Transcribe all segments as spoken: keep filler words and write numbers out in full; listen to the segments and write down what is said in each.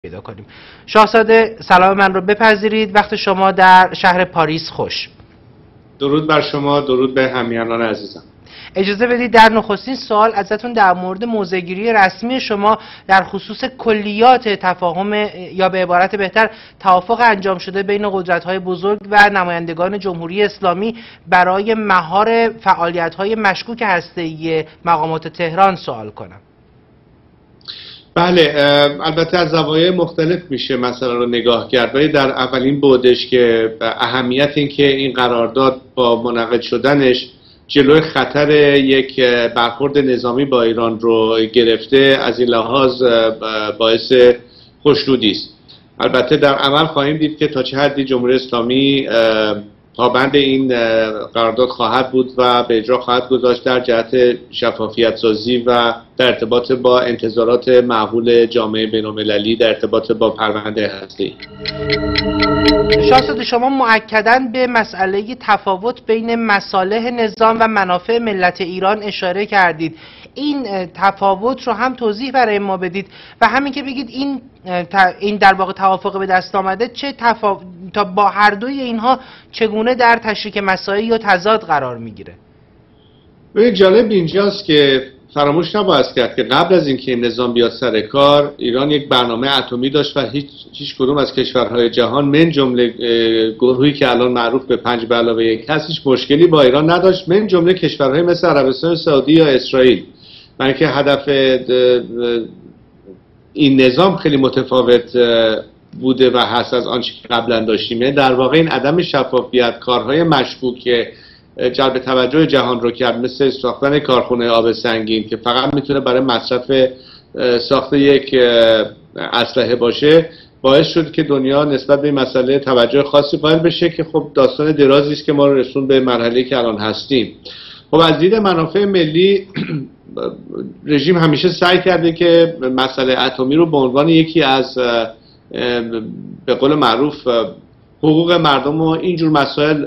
پیدا کنیم. شاهزاده سلام من رو بپذیرید. وقت شما در شهر پاریس خوش. درود بر شما، درود به همیهنان عزیزم. اجازه بدید در نخستین سوال ازتون در مورد موضع‌گیری رسمی شما در خصوص کلیات تفاهم یا به عبارت بهتر توافق انجام شده بین قدرت‌های بزرگ و نمایندگان جمهوری اسلامی برای مهار فعالیت‌های مشکوک هسته‌ای مقامات تهران سوال کنم. بله، البته از زوایای مختلف میشه مسئله رو نگاه کرد، ولی در اولین بعدش که اهمیت این که این قرارداد با منعقد شدنش جلوی خطر یک برخورد نظامی با ایران رو گرفته، از این لحاظ باعث خوشنودی است. البته در عمل خواهیم دید که تا چه حدی جمهوری اسلامی پابند این قرارداد خواهد بود و به اجرا خواهد گذاشت در جهت شفافیت سازی و در ارتباط با انتظارات معقول جامعه بین‌المللی در ارتباط با پرونده هسته‌ای. شاهزاده شما مؤکداً به مسئله تفاوت بین مصالح نظام و منافع ملت ایران اشاره کردید. این تفاوت رو هم توضیح برای ما بدید و همین که بگید این این در واقع توافق به دست آمده چه تفا... تا با هر دوی اینها چگونه در تشریک مسائل یا تضاد قرار میگیره؟ ببین جالب اینجاست که فراموش نباید کرد که قبل از اینکه این نظام بیاد سر کار، ایران یک برنامه اتمی داشت و هیچ هیچ کدوم از کشورهای جهان من جمله گروهی که الان معروف به پنج به علاوه یک هستش مشکلی با ایران نداشت، من جمله کشورهای مثل عربستان سعودی یا اسرائیل. من اینکه هدف این نظام خیلی متفاوت بوده و هست از آنچه که قبلا داشتیم. در واقع این عدم شفافیت، کارهای مشکوک که جلب توجه جهان رو کرد، مثل ساختن کارخونه آب سنگین که فقط میتونه برای مصرف ساخت یک اسلحه باشه، باعث شد که دنیا نسبت به این مسئله توجه خاصی قائل بشه که خب داستان درازی است که ما رو رسون به مرحله‌ای که الان هستیم. خب از دید منافع ملی رژیم همیشه سعی کرده که مسئله اتمی رو به عنوان یکی از به قول معروف حقوق مردم و اینجور مسائل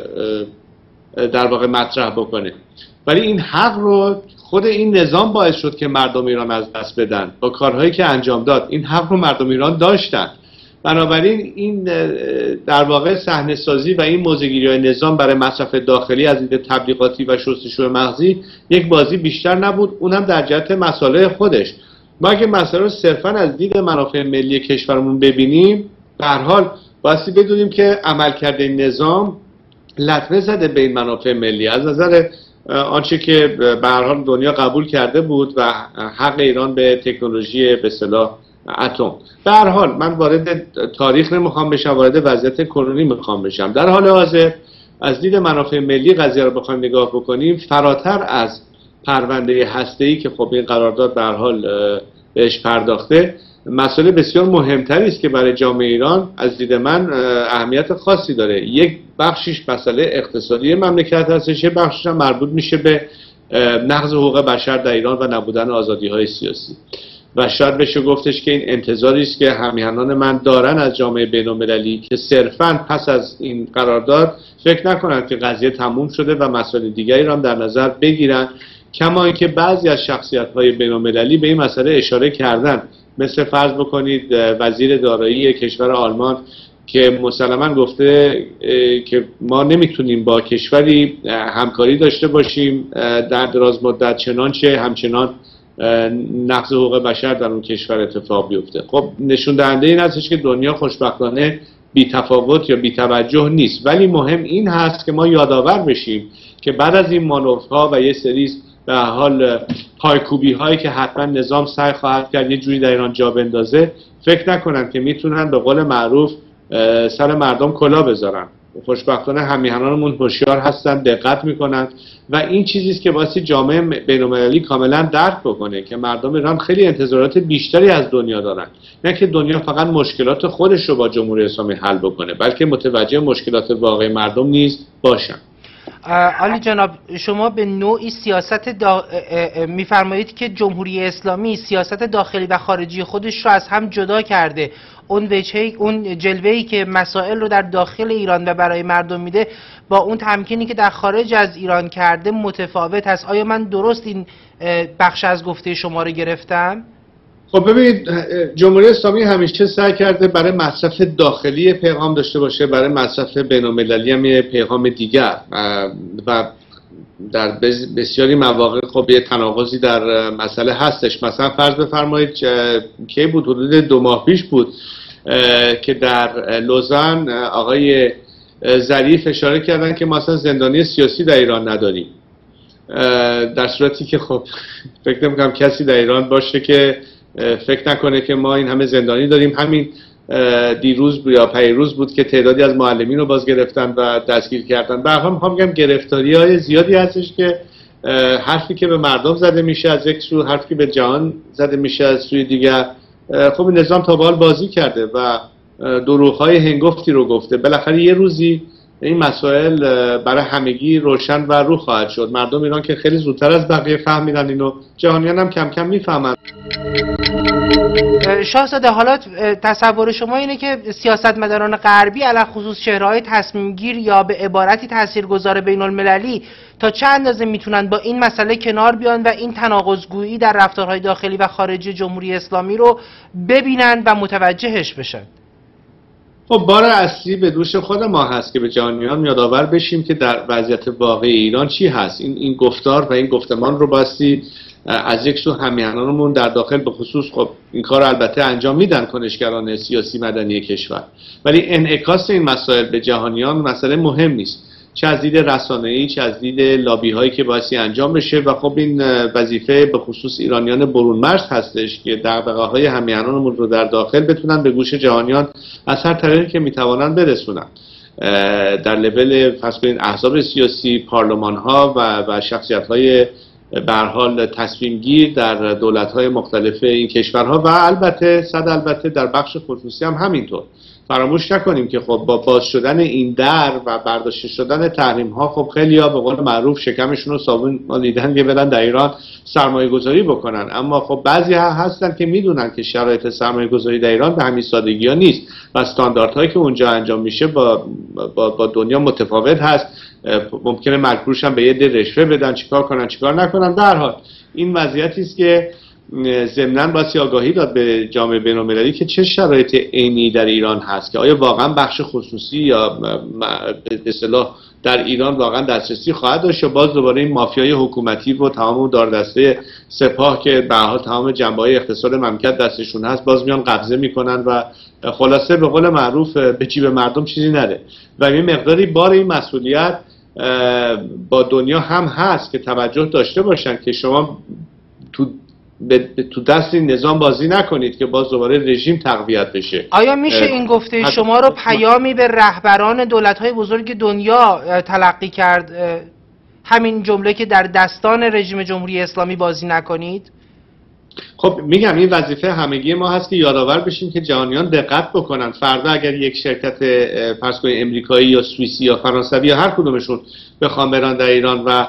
در واقع مطرح بکنه، ولی این حق رو خود این نظام باعث شد که مردم ایران از دست بدن با کارهایی که انجام داد. این حق رو مردم ایران داشتن، بنابراین این در واقع صحنه سازی و این موضع‌گیری های نظام برای مصرف داخلی از دید تبلیغاتی و شستشوی مغزی یک بازی بیشتر نبود، اونم در جهت مصالح خودش. ما اگه مسئله رو صرفا از دید منافع ملی کشورمون ببینیم، به هر حال بایستی بدونیم که عملکرد این نظام لطمه زده به این منافع ملی از نظر آنچه که به هر حال دنیا قبول کرده بود و حق ایران به تکنولوژی به اصطلاح اتم. به هر حال من وارد تاریخ نمیخوام بشم، وارد وضعیت کنونی میخوام بشم. در حال حاضر از دید منافع ملی قضیه رو بخوایم نگاه بکنیم، فراتر از پرونده هسته‌ای که خب این قرارداد به هر حال بهش پرداخته، مسئله بسیار مهمتری است که برای جامعه ایران از دید من اهمیت خاصی داره. یک بخشش مسئله اقتصادی مملکت هستش، یک بخشش هم مربوط میشه به نقض حقوق بشر در ایران و نبودن آزادی‌های سیاسی. و شاید بشه گفتش که این انتظاری است که همیهنان من دارن از جامعه بین‌المللی که صرفاً پس از این قرارداد فکر نکنند که قضیه تموم شده و مسائل دیگری را هم در نظر بگیرن، کما اینکه بعضی از شخصیت‌های بین‌المللی به این مسئله اشاره کردن، مثل فرض بکنید وزیر دارایی کشور آلمان که مسلماً گفته که ما نمیتونیم با کشوری همکاری داشته باشیم در دراز مدت چنانچه همچنان نقض حقوق بشر در اون کشور اتفاق بیفته. خب نشون دهنده این هستش که دنیا خوشبختانه بی تفاوت یا بی توجه نیست، ولی مهم این هست که ما یادآور بشیم که بعد از این مانورها و یه سری به حال پایکوبی هایی که حتما نظام سعی خواهد کرد یه جوری در ایران جا بندازه، فکر نکنن که میتونن به قول معروف سر مردم کلا بذارن. خوشبختانه همیهنانمون هوشیار هستن، دقت میکنن و این چیزی است که واسه جامعه بین‌المللی کاملا درک بکنه که مردم ایران خیلی انتظارات بیشتری از دنیا دارن، نه که دنیا فقط مشکلات خودش رو با جمهوری اسلامی حل بکنه، بلکه متوجه مشکلات واقعی مردم نیز باشن. عالی جناب، شما به نوعی سیاست دا... میفرمایید که جمهوری اسلامی سیاست داخلی و خارجی خودش رو از هم جدا کرده. اون وجهی اون جلوه‌ای که مسائل رو در داخل ایران و برای مردم میده با اون تمکینی که در خارج از ایران کرده متفاوت است. آیا من درست این بخش از گفته شما رو گرفتم؟ خب ببینید، جمهوری اسلامی همیشه سعی کرده برای مصرف داخلی پیغام داشته باشه، برای مصرف بین‌المللی هم یه پیغام دیگر، و در بسیاری مواقع خب یه تناقضی در مسئله هستش. مثلا فرض بفرمایید که بود، حدود دو ماه پیش بود که در لوزان آقای ظریف اشاره کردن که ما اصلا زندانی سیاسی در ایران نداریم، در صورتی که خب فکر نمی‌کنم کسی در ایران باشه که فکر نکنه که ما این همه زندانی داریم. همین دیروز یا پیروز بود که تعدادی از معلمین رو باز گرفتن و دستگیر کردن. به هر حال میخوام بگم گرفتاری‌های زیادی هستش که حرفی که به مردم زده میشه از یک سو، حرفی که به جهان زده میشه از سوی دیگر. خب این نظام تا به حال بازی کرده و دروغ‌های هنگفتی رو گفته. بالاخره یه روزی این مسائل برای همگی روشن و رو خواهد شد. مردم ایران که خیلی زودتر از بقیه فهمیدن اینو، جهانیان هم کم کم میفهمن. شاهزاده، حالا تصور شما اینه که سیاستمداران غربی علی خصوص چهره‌های تصمیم گیر یا به عبارتی تاثیرگذار بین المللی تا چه اندازه میتونن با این مسئله کنار بیان و این تناقض‌گویی در رفتارهای داخلی و خارجی جمهوری اسلامی رو ببینن و متوجهش بشن؟ خب بار اصلی به دوش خود ما هست که به جهانیان یادآور بشیم که در وضعیت واقعی ایران چی هست. این این گفتار و این گفتمان رو باستی از یک سو همیهنانمون در داخل به خصوص، خب این کار رو البته انجام میدن کنشگران سیاسی مدنی کشور، ولی انعکاس این مسائل به جهانیان مسئله مهم نیست، چه از دید رسانه‌ای چه از دید لابی هایی که بایستی انجام بشه. و خب این وظیفه به خصوص ایرانیان برون مرز هستش که دغدغه‌های همیهنانمون رو در داخل بتونن به گوش جهانیان از هر طریقی که میتوانن برسونن، در لول فرض کنید احزاب سیاسی، پارلمان ها و و شخصیت های به هر حال تصمیم گیر در دولت های مختلف این کشورها، و البته صد البته در بخش خصوصی هم همینطور. فراموش نکنیم که خب با باز شدن این در و برداشته شدن تحریم ها، خب خیلی ها به قول معروف شکمشون رو صابون مالیدن که برن در ایران سرمایه گذاری بکنن. اما خب بعضی ها هستن که میدونن که شرایط سرمایه گذاری در ایران به همین سادگی ها نیست و استانداردهایی که اونجا انجام میشه با, با, با دنیا متفاوت هست. ممکنه مجبورشن به یه ده رشوه بدن، چیکار کنن چیکار نکنن. در حال این وضعیتی است که ضمناً باید آگاهی داد به جامعه بین‌المللی که چه شرایط عینی در ایران هست، که آیا واقعا بخش خصوصی یا به اصطلاح در ایران واقعا دسترسی خواهد داشت، یا باز دوباره این مافیای حکومتی و تمام داردسته سپاه که به هر حال تمام جنبه‌های اقتصاد مملکت دستشون هست باز میان قبضه میکنن و خلاصه به قول معروف به جیب مردم چیزی نره. و این مقداری بار این مسئولیت با دنیا هم هست که توجه داشته باشن که شما تو تو دست این نظام بازی نکنید که باز دوباره رژیم تقویت بشه. آیا میشه این گفته شما رو پیامی به رهبران دولت‌های بزرگ دنیا تلقی کرد، همین جمله که در دستان رژیم جمهوری اسلامی بازی نکنید؟ خب میگم این وظیفه همگی ما هست که یادآور بشیم که جهانیان دقت بکنن. فردا اگر یک شرکت فرض کنید امریکایی یا سوئیسی یا فرانسوی یا هر کدومشون بخوام برن در ایران و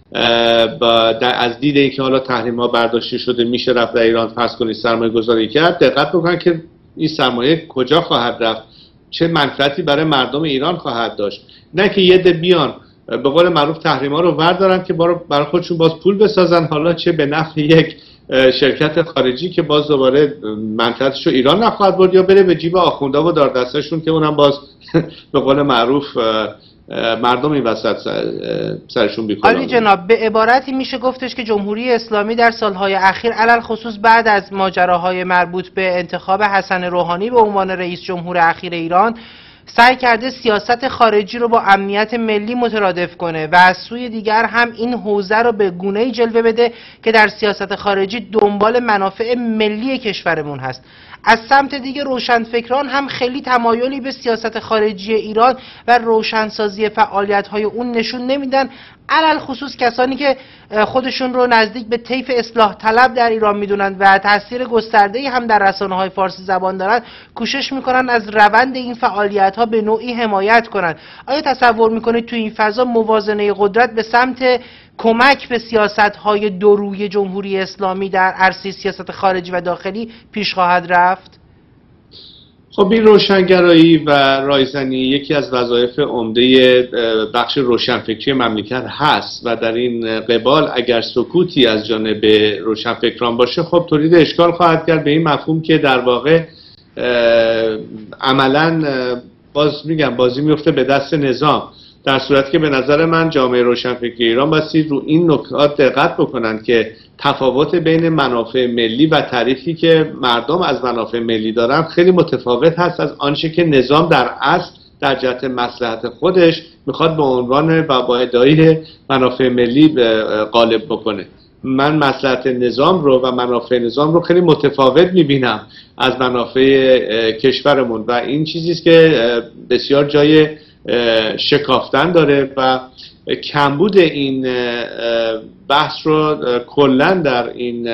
با از دید اینکه حالا تحریم ها برداشته شده میشه رفت در ایران فرض کنید سرمایه گذاری کرد، دقت بکنن که این سرمایه کجا خواهد رفت، چه منفعتی برای مردم ایران خواهد داشت. نه که یه ده بیان به قول معروف تحریم ها رو وردارن که برای خودشون باز پول بسازن، حالا چه به نفع یک شرکت خارجی که باز دوباره منفعتش رو ایران نخواهد برد، یا بره به جیب آخونده و داردستشون که اونم باز به قول معروف مردم این وسط سرشون بیکنن. عالی جناب، به عبارتی میشه گفتش که جمهوری اسلامی در سالهای اخیر علل خصوص بعد از ماجراهای مربوط به انتخاب حسن روحانی به عنوان رئیس جمهور اخیر ایران سعی کرده سیاست خارجی رو با امنیت ملی مترادف کنه و از سوی دیگر هم این حوزه رو به گونه‌ای جلوه بده که در سیاست خارجی دنبال منافع ملی کشورمون هست. از سمت دیگه روشنفکران هم خیلی تمایلی به سیاست خارجی ایران و روشنسازی فعالیت‌های اون نشون نمیدن، علل خصوص کسانی که خودشون رو نزدیک به طیف اصلاح طلب در ایران میدونن و تاثیر گسترده‌ای هم در رسانه‌های فارسی زبان دارن، کوشش میکنن از روند این فعالیت‌ها به نوعی حمایت کنن. آیا تصور میکنید تو این فضا موازنه قدرت به سمت کمک به سیاست‌های دوروی جمهوری اسلامی در عرصه سیاست خارجی و داخلی پیش خواهد رفت؟ خب این روشنگرایی و رایزنی یکی از وظایف عمده بخش روشنفکری مملکت هست و در این قبال اگر سکوتی از جانب روشنفکران باشه خب تولید اشکال خواهد کرد به این مفهوم که در واقع عملاً باز میگم بازی میفته به دست نظام، در صورتی که به نظر من جامعه روشنفکری ایران بایستی رو این نکات دقت بکنند که تفاوت بین منافع ملی و تعریفی که مردم از منافع ملی دارن خیلی متفاوت هست از آنچه که نظام در اصل در جهت مصلحت خودش میخواد به عنوان و با ادعای منافع ملی غالب بکنه. من مصلحت نظام رو و منافع نظام رو خیلی متفاوت میبینم از منافع کشورمون و این چیزی است که بسیار جای شکافتن داره و کمبود این بحث رو کلا در این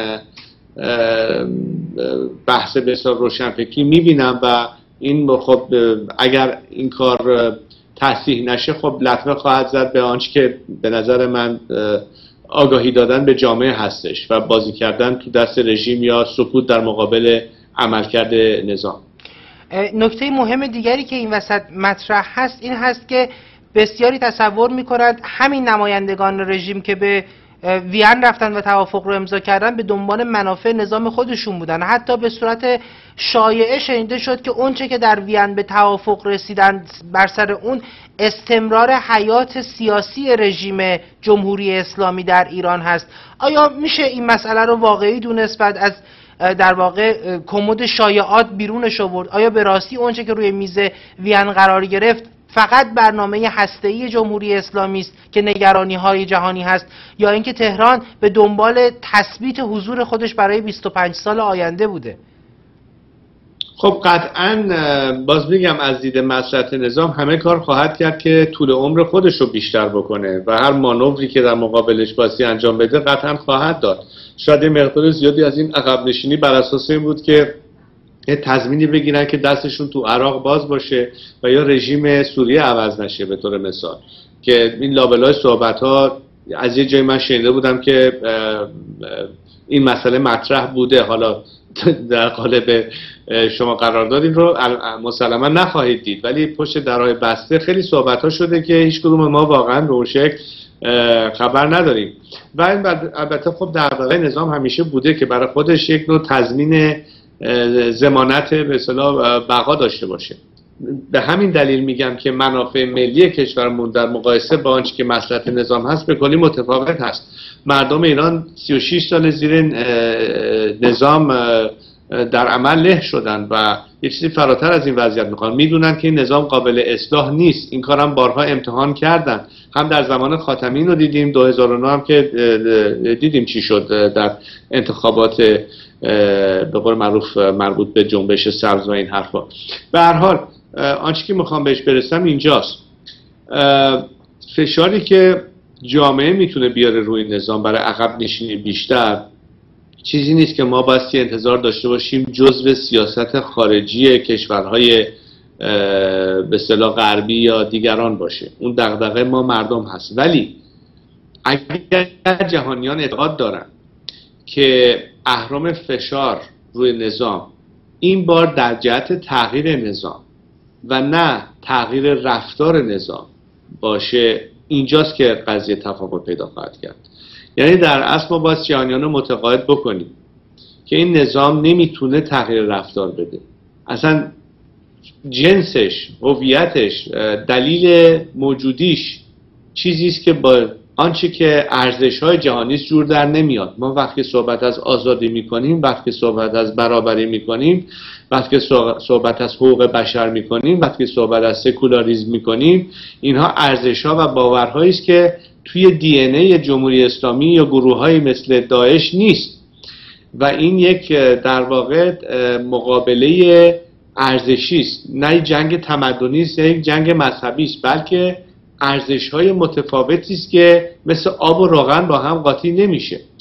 بحث بسیار روشنفکری میبینم و این خب اگر این کار تصحیح نشه خب لطمه خواهد زد به آنچه که به نظر من آگاهی دادن به جامعه هستش و بازی کردن تو دست رژیم یا سکوت در مقابل عملکرد نظام. نکته مهم دیگری که این وسط مطرح هست این هست که بسیاری تصور می‌کنند همین نمایندگان رژیم که به وین رفتن و توافق رو امضا کردن به دنبال منافع نظام خودشون بودن. حتی به صورت شایعه شنیده شد که اونچه که در وین به توافق رسیدن بر سر اون استمرار حیات سیاسی رژیم جمهوری اسلامی در ایران هست. آیا میشه این مسئله رو واقعی دونست بعد از در واقع کمد شایعات بیرونش آورد؟ آیا به راستی اونچه که روی میز وین قرار گرفت فقط برنامه هسته‌ای جمهوری اسلامی است که نگرانی‌های جهانی هست یا اینکه تهران به دنبال تثبیت حضور خودش برای بیست و پنج سال آینده بوده؟ خب قطعاً باز میگم از دید مصلحت نظام همه کار خواهد کرد که طول عمر خودش رو بیشتر بکنه و هر مانوری که در مقابلش باسی انجام بده قطعاً خواهد داد. شاید مقدار زیادی از این عقب نشینی بر اساس این بود که یه تضمینی بگیرن که دستشون تو عراق باز باشه و یا رژیم سوریه عوض نشه. به طور مثال که این لابلای صحبت ها از یه جای من شنیده بودم که این مسئله مطرح بوده، حالا در قالب شما قرار دادین رو مسلما نخواهید دید، ولی پشت درهای بسته خیلی صحبت ها شده که هیچ کدوم ما واقعا به اون شکل خبر نداریم. و این البته خب در واقع نظام همیشه بوده که برای خودش یک نوع تضمین ضمانت به اصطلاح بقا داشته باشه. به همین دلیل میگم که منافع ملی کشورمون در مقایسه با آنچه که مصلحت نظام هست به کلی متفاوت هست. مردم ایران سی و شش سال زیر نظام در عمل له شدن و یه چیزی فراتر از این وضعیت میخوان. میدونن که این نظام قابل اصلاح نیست. این کارم بارها امتحان کردن، هم در زمان خاتمی رو دیدیم، دو هزار و نه هم که دیدیم چی شد در انتخابات به قول معروف مربوط به جنبش سبز و این حرفا. به هر حال آنچه که میخوام بهش برسم اینجاست، فشاری که جامعه میتونه بیاره روی نظام برای عقب نشینی بیشتر چیزی نیست که ما بایستی انتظار داشته باشیم جزء سیاست خارجی کشورهای به اصطلاح غربی یا دیگران باشه. اون دغدغه ما مردم هست. ولی اگر جهانیان اعتقاد دارن که اهرم فشار روی نظام این بار در جهت تغییر نظام و نه تغییر رفتار نظام باشه، اینجاست که قضیه تفاوت پیدا خواهد کرد. یعنی در اصل ما باید جهانیان رو متقاعد بکنیم که این نظام نمیتونه تغییر رفتار بده. اصلا جنسش، هویتش، دلیل موجودیش چیزی است که با آنچه که ارزش‌های جهانی است جور در نمیاد. ما وقتی صحبت از آزادی می‌کنیم، وقتی صحبت از برابری می‌کنیم، وقتی صحبت از حقوق بشر می‌کنیم، وقتی صحبت از سکولاریسم می‌کنیم، اینها ارزش‌ها و باورهایی است که توی دی ان ای جمهوری اسلامی یا گروه‌هایی مثل داعش نیست و این یک در واقع مقابله ارزشی است، نه جنگ تمدنی است، نه یک جنگ مذهبی است، بلکه ارزش‌های متفاوتی است که مثل آب و روغن با هم قاطی نمیشه.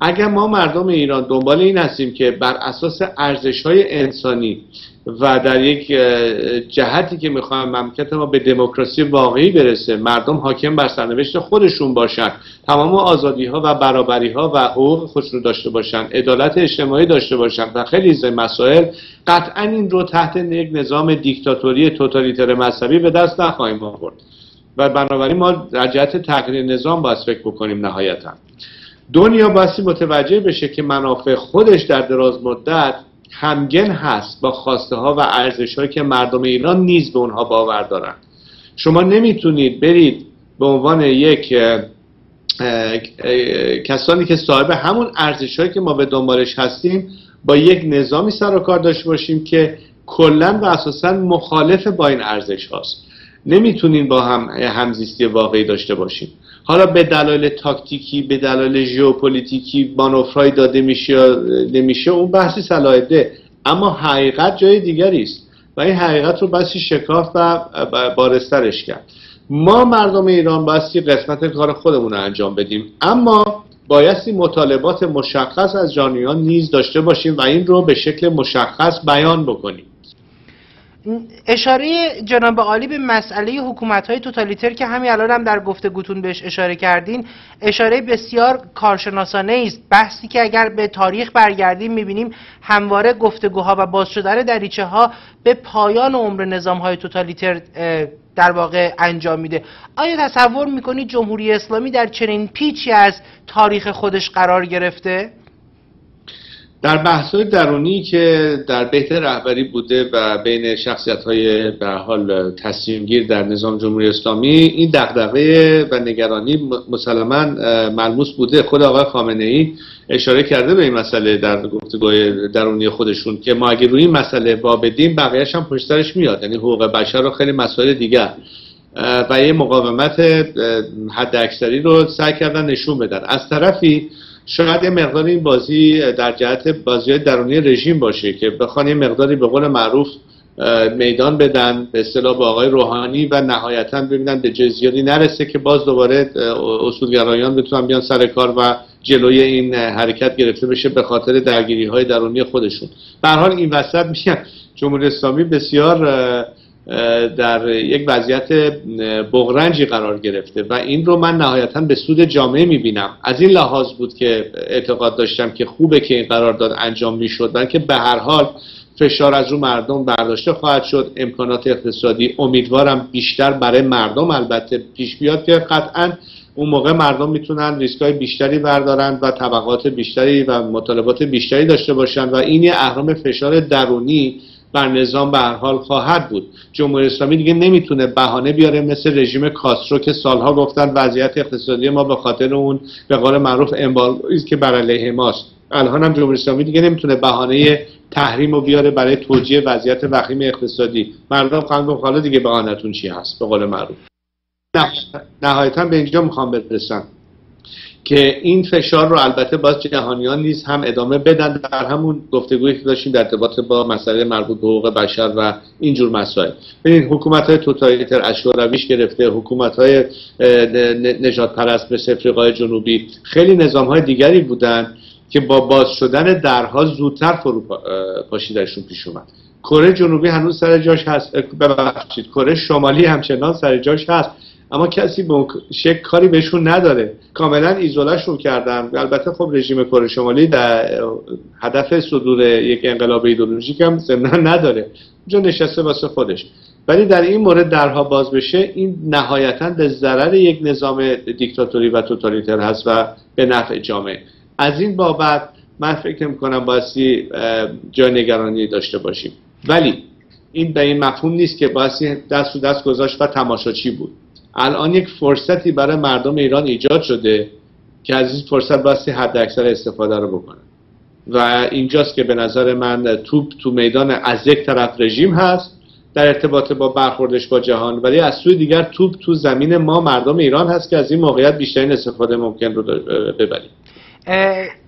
اگر ما مردم ایران دنبال این هستیم که بر اساس ارزش‌های انسانی و در یک جهتی که میخوایم مملکت ما به دموکراسی واقعی برسه، مردم حاکم بر سرنوشت خودشون باشن، تمام آزادی‌ها و برابری‌ها و حقوق خودشون داشته باشن، عدالت اجتماعی داشته باشن و خیلی از مسائل، قطعا این رو تحت یک نظام دیکتاتوری توتالیتر مذهبی به دست نخواهیم آورد و بنابراین ما در جهت تغییر نظام باید فکر بکنیم. نهایتاً دنیا باید متوجه بشه که منافع خودش در دراز مدت همگن هست با خواسته ها و ارزش هایی که مردم ایران نیز به اونها باور دارن. شما نمیتونید برید به عنوان یک اه اه اه کسانی که صاحب همون ارزش هایی که ما به دنبالش هستیم با یک نظامی سر و کار داشته باشیم که کلا و اساسا مخالف با این ارزش هاست. نمیتونیم با هم همزیستی واقعی داشته باشیم. حالا به دلایل تاکتیکی، به دلایل ژئوپلیتیکی مانورهای داده میشه یا نمیشه، اون بحثی صلاحیته، اما حقیقت جای دیگری است و این حقیقت رو بسی شکاف و بارسترش کرد. ما مردم ایران بسی قسمت کار خودمون رو انجام بدیم، اما بایستی مطالبات مشخص از جانیان نیز داشته باشیم و این رو به شکل مشخص بیان بکنیم. اشاره جناب عالی به مسئله حکومت‌های توتالیتر که همین الان هم در گفتگوتون بهش اشاره کردین، اشاره بسیار کارشناسانه است. بحثی که اگر به تاریخ برگردیم می‌بینیم همواره گفتگوها و باز شدن دریچه‌ها به پایان عمر نظام‌های توتالیتر در واقع انجام میده. آیا تصور می‌کنید جمهوری اسلامی در چنین پیچی از تاریخ خودش قرار گرفته؟ در بحث‌های درونی که در بیت رهبری بوده و بین شخصیت‌های به هر حال تصمیم‌گیر در نظام جمهوری اسلامی، این دغدغه و نگرانی مسلماً ملموس بوده. خود آقای خامنه‌ای اشاره کرده به این مسئله در گفتگوهای درونی خودشون که ما اگه روی این مسئله وابدیم بقیه‌اش هم پشت سرش میاد، یعنی حقوق بشر و خیلی مسائل دیگر، و یه مقاومت حداکثری رو سعی کردن نشون بدن. از طرفی شاید یه مقدار این بازی در جهت بازی‌های درونی رژیم باشه که بخوان یه مقداری به قول معروف میدان بدن به اصطلاح به آقای روحانی و نهایتاً ببینن به جای زیادی نرسه که باز دوباره اصولگرایان بتونن بیان سر کار و جلوی این حرکت گرفته بشه به خاطر درگیری‌های درونی خودشون. به هر حال این وسط میگن جمهوری اسلامی بسیار در یک وضعیت بغرنجی قرار گرفته و این رو من نهایتاً به سود جامعه میبینم. از این لحاظ بود که اعتقاد داشتم که خوبه که این قرارداد انجام میشد، بلکه به هر حال فشار از رو مردم برداشته خواهد شد. امکانات اقتصادی امیدوارم بیشتر برای مردم البته پیش بیاد که قطعاً اون موقع مردم میتونن ریسکای بیشتری بردارن و طبقات بیشتری و مطالبات بیشتری داشته باشن و این یه اهرم فشار درونی بر نظام به هر حال خواهد بود. جمهوری اسلامی دیگه نمیتونه بهانه بیاره مثل رژیم کاسترو که سالها گفتن وضعیت اقتصادی ما به خاطر اون به قول معروف امبارگویی که بر علیه ماست. الان هم جمهوری اسلامی دیگه نمیتونه بهانه تحریم رو بیاره برای توجیه وضعیت وخیم اقتصادی. مردم خواهند گفت حالا دیگه بهانه‌تون چی هست به قول معروف. نهایتاً به اینجا میخوام برسم که این فشار رو البته باز جهانیان نیز هم ادامه بدن در همون گفتگویی که داشتیم در ارتباط با مسئله مربوط به حقوق بشر و اینجور مسائل. ببینید حکومت‌های توتالیتر از شورویش گرفته، حکومت‌های نژاد پرست مثل آفریقای جنوبی، خیلی نظام‌های دیگری بودن که با باز شدن درها زودتر فرو پاشیدنشون پیش اومد. کره جنوبی هنوز سر جاش هست، ببخشید کره شمالی همچنان سر جاش هست، اما کسی به شک کاری بهشون نداره، کاملا ایزولهشون کردن. البته خب رژیم کره شمالی در هدف صدور یک انقلاب ایدئولوژیک هم ضمن نداره، اونجا نشسته واسه خودش. ولی در این مورد درها باز بشه این نهایتاً به ضرر یک نظام دیکتاتوری و توتالیتر هست و به نفع جامعه. از این بابت من فکر می‌کنم بایستی جای نگرانی داشته باشیم، ولی این به این مفهوم نیست که بایستی دست و دست گذاشت و تماشاچی بود. الان یک فرصتی برای مردم ایران ایجاد شده که از این فرصت بایستی حد اکثر استفاده رو بکنن و اینجاست که به نظر من توپ تو میدان از یک طرف رژیم هست در ارتباط با برخوردش با جهان، ولی از سوی دیگر توپ تو زمین ما مردم ایران هست که از این موقعیت بیشترین استفاده ممکن رو ببریم.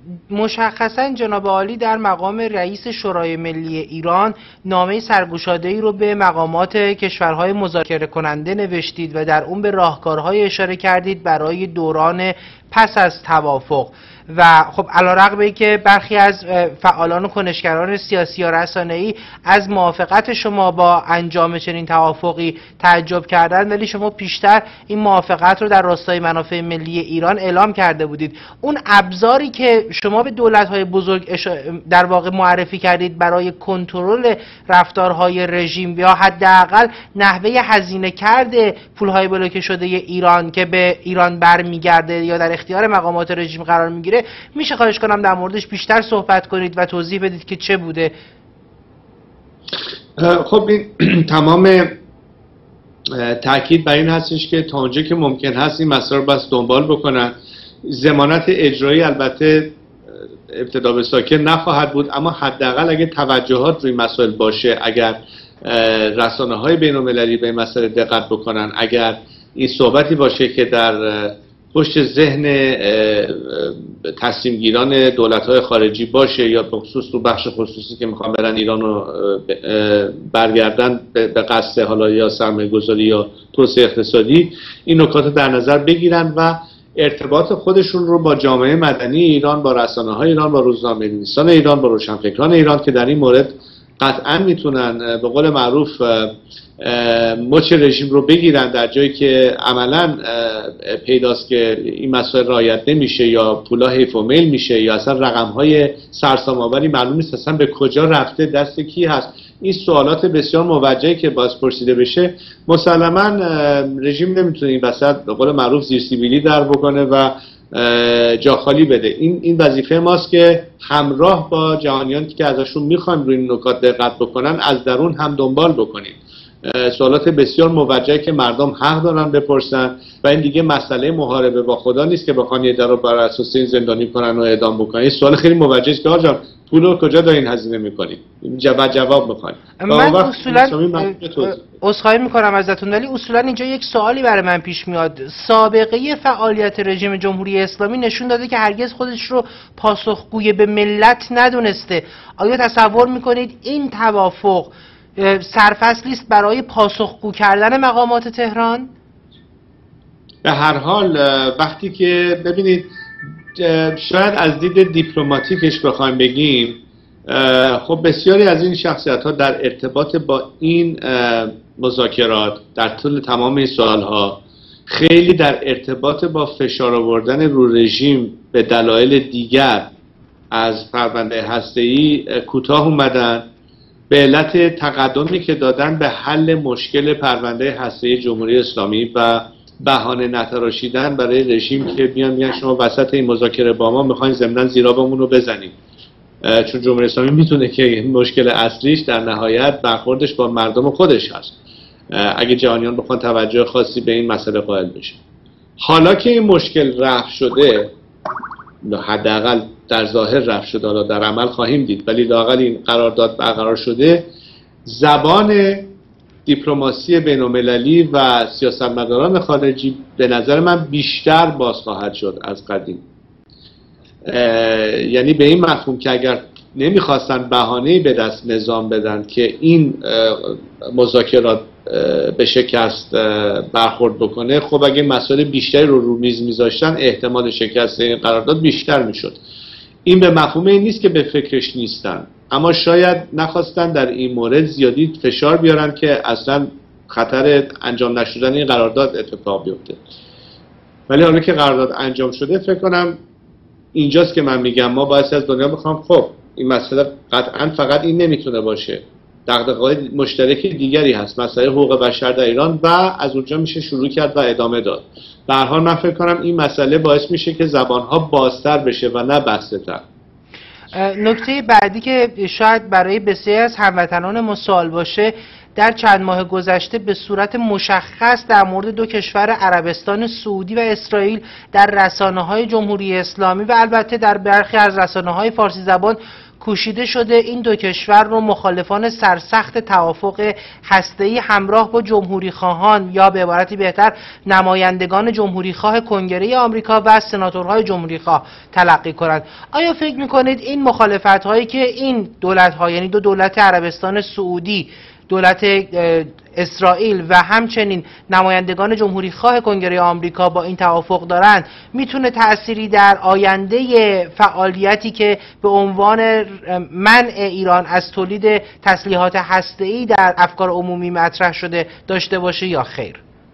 مشخصا جناب عالی در مقام رئیس شورای ملی ایران نامه سرگشاده‌ای رو به مقامات کشورهای مذاکره کننده نوشتید و در اون به راهکارهای اشاره کردید برای دوران پس از توافق. و خب علیرغم اینکه برخی از فعالان و کنشگران سیاسی و رسانه‌ای از موافقت شما با انجام چنین توافقی تعجب کردند، ولی شما پیشتر این موافقت رو در راستای منافع ملی ایران اعلام کرده بودید. اون ابزاری که شما به دولت‌های بزرگ در واقع معرفی کردید برای کنترل رفتارهای رژیم یا حداقل نحوه هزینه کرده پول‌های بلوکه شده ایران که به ایران برمیگرده یا در اختیار مقامات رژیم قرار میگیره، میشه خواهش کنم در موردش بیشتر صحبت کنید و توضیح بدید که چه بوده؟ خب این تمام تاکید بر این هستش که تا اونجا که ممکن هست این مسائل رو بس دنبال بکنن. ضمانت اجرایی البته ابتدا به ساکن نخواهد بود، اما حداقل اگه توجهات روی مسائل باشه، اگر رسانه‌های بین‌المللی به این مسئله دقت بکنن، اگر این صحبتی باشه که در پشت ذهن تصمیم گیران دولت‌های خارجی باشه یا به خصوص تو بخش خصوصی که میخوان برن ایران رو برگردن به قصد حالا یا سرمایه‌گذاری یا توسعه اقتصادی، این نکات در نظر بگیرن و ارتباط خودشون رو با جامعه مدنی ایران، با رسانه‌های ایران، با روزنامه‌نویسان ایران، با روشنفکران ایران که در این مورد قطعا میتونن به قول معروف مچ رژیم رو بگیرن در جایی که عملا پیداست که این مسائل رعایت نمیشه یا پولا حیف و میل میشه یا اصلا رقم‌های سرسام‌آوری معلوم نیست اصلا به کجا رفته، دست کی هست. این سوالات بسیار موجهی که باز پرسیده بشه، مسلما رژیم نمیتونه این وسط به قول معروف زیر سیبیلی در بکنه و جا خالی بده. این این وظیفه ماست که همراه با جهانیان که ازشون میخوایم روی این نکات دقت بکنن از درون هم دنبال بکنیم. سوالات بسیار موجهی که مردم حق دارن بپرسن و این دیگه مسئله محاربه با خدا نیست که بخوان یه در رو بر اساس این زندانی کنن و اعدام بکنن. این سوال خیلی موجهه است که آقا جان پول رو کجا دارین هزینه میکنید؟ جواب جواب میخواین. من اصولا عذرخواهی میکنم ازتون، ولی اصولا اینجا یک سوالی برای من پیش میاد. سابقه فعالیت رژیم جمهوری اسلامی نشون داده که هرگز خودش رو پاسخگوی به ملت ندونسته. آیا تصور میکنید این توافق سرفصلی است برای پاسخگو کردن مقامات تهران؟ به هر حال وقتی که ببینید شاید از دید دیپلماتیکش بخوایم بگیم، خب بسیاری از این شخصیت ها در ارتباط با این مذاکرات در طول تمام این سالها خیلی در ارتباط با فشار آوردن رو رژیم به دلایل دیگر از پرونده هسته‌ای کوتاه اومدن به علت تقدمی که دادن به حل مشکل پرونده هسته‌ای جمهوری اسلامی و بهانه نتراشیدن برای رژیم که بیان میگن شما وسط این مذاکره با ما میخواین ضمن زیرآبمون رو بزنید، چون جمهوری اسلامی میتونه که مشکل اصلیش در نهایت برخوردش با مردم خودش هست اگه جهانیان بخوان توجه خاصی به این مسئله قائل بشه. حالا که این مشکل رفع شده، حداقل در ظاهر رفع شده، حالا در عمل خواهیم دید، ولی لااقل این قرارداد برقرار شده، زبان دیپلماسی بین‌المللی و سیاستمداران خارجی به نظر من بیشتر باز خواهد شد از قدیم. یعنی به این مفهوم که اگر نمیخواستن بهانه‌ای به دست نظام بدن که این مذاکرات به شکست برخورد بکنه، خب اگه مسائل بیشتری رو رو میز میذاشتن احتمال شکست این قرارداد بیشتر میشد. این به مفهوم این نیست که به فکرش نیستن، اما شاید نخواستن در این مورد زیادی فشار بیارن که اصلا خطر انجام نشدن این قرارداد اتفاق بیفته. ولی حالا که قرارداد انجام شده، فکر کنم اینجاست که من میگم ما باید از دنیا بخوام خب این مسئله قطعا فقط این نمیتونه باشه، دغدغه‌های مشترک دیگری هست، مسئله حقوق بشر در ایران، و از اونجا میشه شروع کرد و ادامه داد. به هر حال من فکر کنم این مسئله باعث میشه که زبانها بازتر بشه و نه بسته‌تر. نکته بعدی که شاید برای بسیاری از هموطنان ما سوال باشه، در چند ماه گذشته به صورت مشخص در مورد دو کشور عربستان سعودی و اسرائیل در رسانه‌های جمهوری اسلامی و البته در برخی از رسانه‌های فارسی زبان پوشیده شده این دو کشور رو مخالفان سرسخت توافق هسته‌ای همراه با جمهوری خواهان یا به عبارتی بهتر نمایندگان جمهوری خواه کنگره آمریکا و سناتورهای جمهوری خواه تلقی کنند. آیا فکر می‌کنید این مخالفت هایی که این دولت ها یعنی دو دولت عربستان سعودی، دولت اسرائیل و همچنین نمایندگان جمهوری خواه کنگره آمریکا با این توافق دارند میتونه تأثیری در آینده فعالیتی که به عنوان منع ایران از تولید تسلیحات هسته‌ای در افکار عمومی مطرح شده داشته باشه یا خیر؟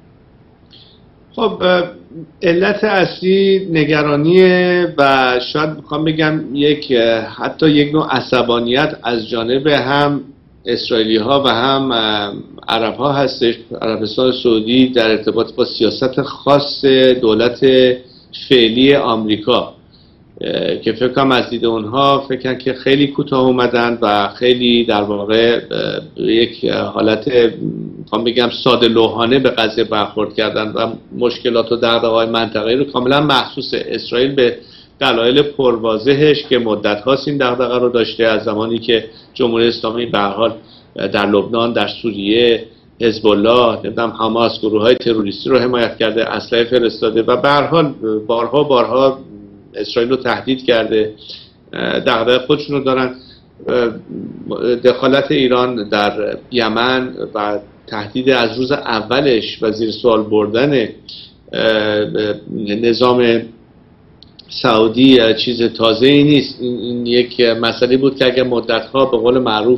خب علت اصلی نگرانیه و شاید میخوام بگم یک حتی یک نوع عصبانیت از جانب هم اسرائیلی ها و هم عرب ها هستش. عربستان سعودی در ارتباط با سیاست خاص دولت فعلی آمریکا که فکر کنم از دید اونها فکر کنم که خیلی کوتاه اومدن و خیلی در واقع یک حالت میخوام بگم ساده لوحانه به قضیه برخورد کردن و مشکلات و دغدغه‌های منطقه‌ای رو کاملا مخصوص اسرائیل به دلایل پرواضحش که مدت هاست این دغدغه رو داشته، از زمانی که جمهوری اسلامی به هر حال در لبنان، در سوریه، حزب الله، نمیدونم حماس، گروه های تروریستی رو حمایت کرده، اسلحه فرستاده و به هر حال بارها بارها اسرائیل رو تهدید کرده، دغدغه خودشون رو دارن. دخالت ایران در یمن و تهدید از روز اولش و زیر سوال بردن نظام سعودی چیز تازه ای نیست. این یک مسئله بود که اگر مدتها به قول معروف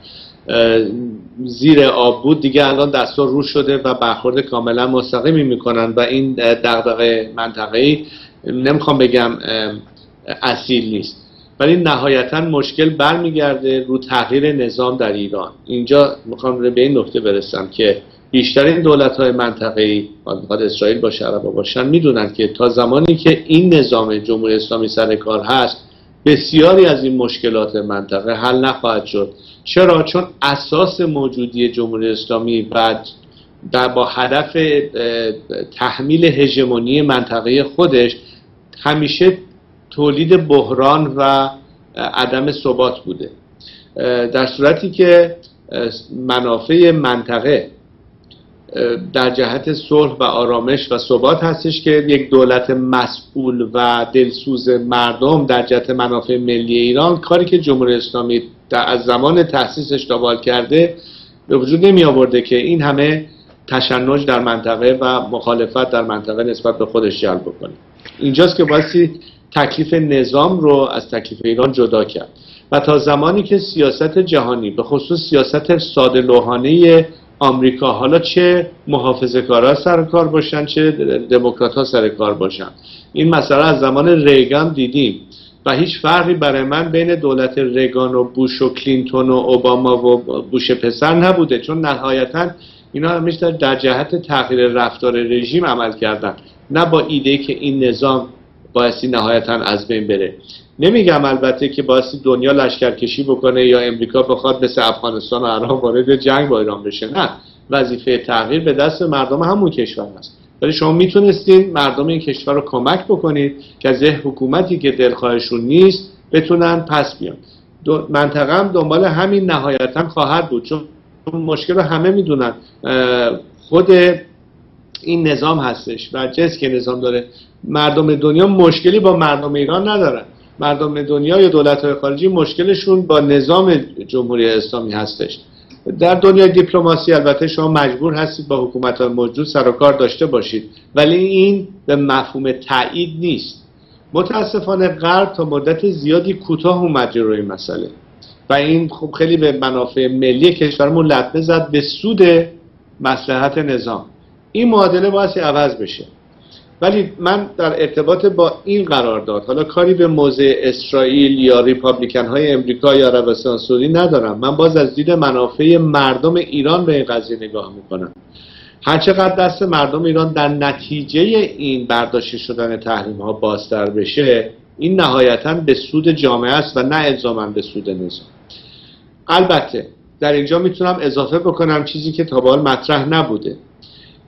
زیر آب بود دیگه الان دستور رو شده و برخورد کاملا مستقیمی میکنن و این دغدغه منطقه‌ای نمیخوام بگم اصیل نیست، ولی نهایتا مشکل برمیگرده رو تغییر نظام در ایران. اینجا میخوام به این نکته برسم که بیشترین دولت‌های منطقه‌ای، میخواد اسرائیل باشه عرب باشن، میدونن که تا زمانی که این نظام جمهوری اسلامی سر کار هست بسیاری از این مشکلات منطقه حل نخواهد شد. چرا؟ چون اساس موجودی جمهوری اسلامی و در با هدف تحمیل هژمونی منطقه خودش همیشه تولید بحران و عدم ثبات بوده، در صورتی که منافع منطقه در جهت صلح و آرامش و ثبات هستش که یک دولت مسئول و دلسوز مردم در جهت منافع ملی ایران، کاری که جمهوری اسلامی از زمان تأسیسش دنبال کرده به وجود نمی آورده که این همه تشنج در منطقه و مخالفت در منطقه نسبت به خودش جلب بکنه. اینجاست که بایستی تکلیف نظام رو از تکلیف ایران جدا کرد و تا زمانی که سیاست جهانی به خصوص سیاست ساده لوحانه آمریکا، حالا چه محافظه‌کارا سر کار باشن چه دموکرات‌ها سر کار باشن، این مسئله از زمان ریگان دیدیم و هیچ فرقی برای من بین دولت ریگان و بوش و کلینتون و اوباما و بوش پسر نبوده، چون نهایتاً اینا همیشه در جهت تغییر رفتار رژیم عمل کردن، نه با ایده که این نظام بایستی نهایتاً از بین بره. نمیگم البته که بایستی دنیا لشکرکشی بکنه یا امریکا بخواد مثل افغانستان و عراق وارد جنگ با ایران بشه، نه، وظیفه تغییر به دست مردم همون کشور است. ولی شما میتونستین مردم این کشور رو کمک بکنید که از حکومتی که دلخواهشون نیست بتونن پس بیان. منطقه هم دنبال همین نهایتاً خواهد بود، چون مشکل همه میدونن خود این نظام هستش و جنس که نظام داره. مردم دنیا مشکلی با مردم ایران ندارن، مردم دنیا یا دولت‌های خارجی مشکلشون با نظام جمهوری اسلامی هستش. در دنیای دیپلماسی البته شما مجبور هستید با حکومت‌های موجود سر و کار داشته باشید، ولی این به مفهوم تایید نیست. متاسفانه غرب تا مدت زیادی کوتاه اومد روی این مسئله و این خب خیلی به منافع ملی کشورمون لطمه زد به سود مصلحت نظام. این معادله باید عوض بشه. ولی من در ارتباط با این قرارداد حالا کاری به موضع اسرائیل یا ریپابلیکن های امریکا یا عربستان سعودی ندارم. من باز از دید منافع مردم ایران به این قضیه نگاه میکنم. هرچقدر دست مردم ایران در نتیجه این برداشته شدن تحریم ها بازتر بشه، این نهایتاً به سود جامعه است و نه الزاماً به سود نظام. البته در اینجا میتونم اضافه بکنم چیزی که تا به حال مطرح نبوده.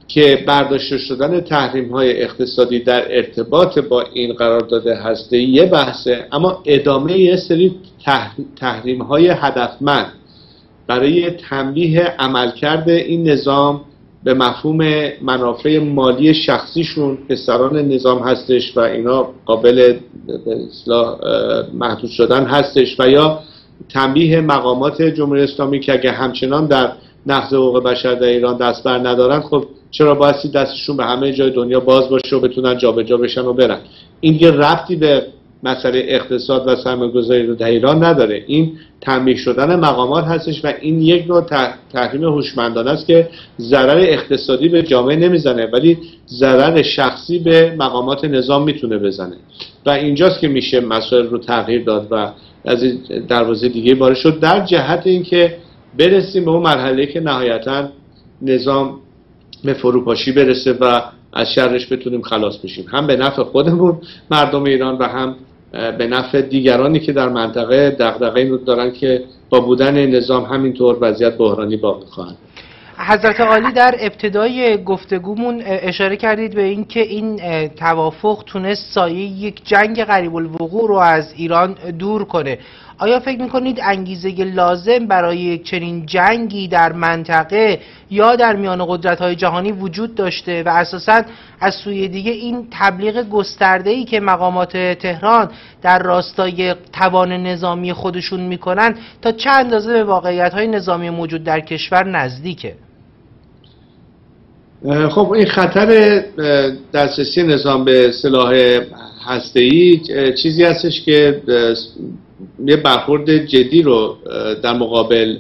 که برداشته شدن تحریم های اقتصادی در ارتباط با این قرارداد هسته‌ای یه بحثه، اما ادامه یه سری تحریم های هدفمند برای تنبیه عملکرد این نظام به مفهوم منافع مالی شخصیشون پسران نظام هستش و اینا قابل به اصطلاح محدود شدن هستش، و یا تنبیه مقامات جمهوری اسلامی که اگه همچنان در نقض حقوق بشر در ایران دست بر ندارن، خب چرا بایستی دستشون به همه جای دنیا باز باشه و بتونن جابجا بشن و برن. این دیگه ربطی به مسئله اقتصاد و سرمایه‌گذاری رو در ایران نداره. این تنبیه شدن مقامات هستش و این یک نوع تحریم هوشمندانه است که ضرر اقتصادی به جامعه نمیزنه ولی ضرر شخصی به مقامات نظام میتونه بزنه و اینجاست که میشه مسائل رو تغییر داد و از این دروازه دیگه باره شد، در جهت اینکه برسیم به اون مرحله که نهایتا نظام به فروپاشی برسه و از شرش بتونیم خلاص بشیم، هم به نفع خودمون مردم ایران و هم به نفع دیگرانی که در منطقه دغدغه‌ای دارن که با بودن نظام همینطور وضعیت بحرانی باقی خواهند. حضرت عالی در ابتدای گفتگومون اشاره کردید به این که این توافق تونست سایه یک جنگ قریب الوقوع رو از ایران دور کنه. آیا فکر میکنید انگیزه لازم برای یک چنین جنگی در منطقه یا در میان قدرت‌های جهانی وجود داشته و اساساً از سوی دیگه این تبلیغ گسترده‌ای که مقامات تهران در راستای توان نظامی خودشون میکنن تا چه اندازه به واقعیت‌های نظامی موجود در کشور نزدیکه؟ خب این خطر دسترسی نظام به سلاح هسته‌ای چیزی هستش که یه برخورد جدی رو در مقابل